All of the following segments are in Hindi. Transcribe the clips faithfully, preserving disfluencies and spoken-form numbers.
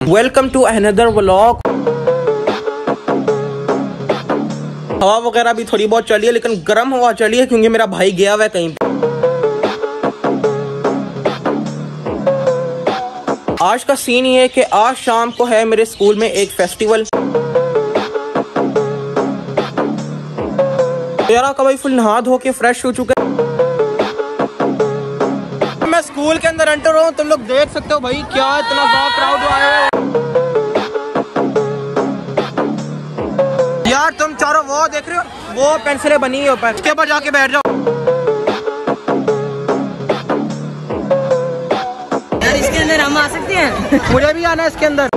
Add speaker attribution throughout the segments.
Speaker 1: Welcome to another vlog. हवा वगैरह भी थोड़ी बहुत चली है, लेकिन गर्म हवा चली है क्योंकि मेरा भाई गया हुआ है कहीं। आज का सीन ये है कि आज शाम को है मेरे स्कूल में एक फेस्टिवल। यार का भाई फुल नहा धो के फ्रेश हो चुका है। मैं स्कूल के अंदर एंटर हूँ, तुम लोग देख सकते हो भाई क्या इतना बड़ा क्राउड आया है। यार तुम चारों वो देख रहे हो, वो पेंसिलें बनी है ऊपर, उसके ऊपर जाके बैठ जाओ।
Speaker 2: यार इसके अंदर हम आ सकते हैं?
Speaker 1: मुझे भी आना है इसके अंदर।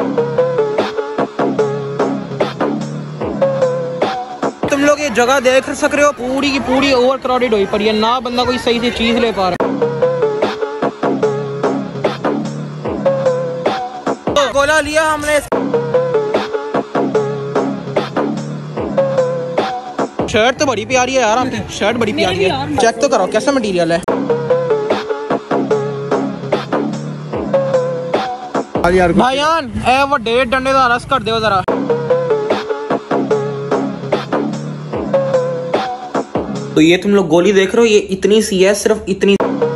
Speaker 1: तुम लोग ये जगह देख सक रहे हो, पूरी की पूरी ओवर क्राउडेड हुई पड़ी है, ना बंदा कोई सही से चीज ले पा रहा है। तो गोला लिया हमने। शर्ट तो बड़ी प्यारी है यार, आपकी शर्ट बड़ी प्यारी है। चेक तो करो कैसा मटेरियल है भाईयान। ए वो डेढ़ डंडे का रस कर दो जरा। तो ये तुम लोग गोली देख रहे हो, ये इतनी सी है, सिर्फ इतनी।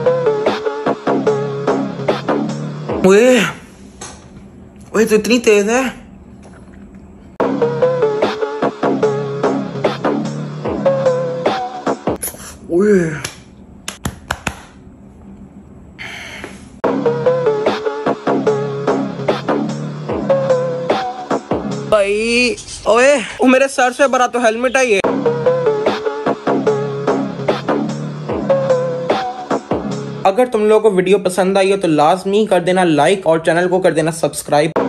Speaker 1: ओए ओए तो इतनी तेज है। ओए भाई, ओए वो मेरे सर से बड़ा तो हेलमेट है ये। अगर तुम लोगों को वीडियो पसंद आई हो तो लाजमी कर देना लाइक और चैनल को कर देना सब्सक्राइब।